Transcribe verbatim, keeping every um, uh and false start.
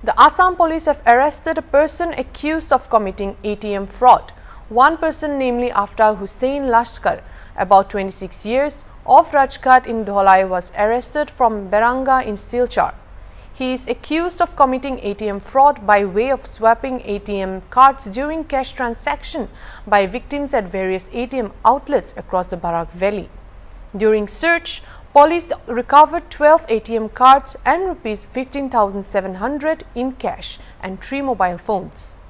The Assam police have arrested a person accused of committing A T M fraud. One person, namely Aftar Hussain Lashkar, about twenty-six years, of Rajghat in Dholai, was arrested from Beranga in Silchar. He is accused of committing A T M fraud by way of swapping A T M cards during cash transaction by victims at various A T M outlets across the Barak Valley. During search, police recovered twelve A T M cards and rupees fifteen thousand seven hundred in cash and three mobile phones.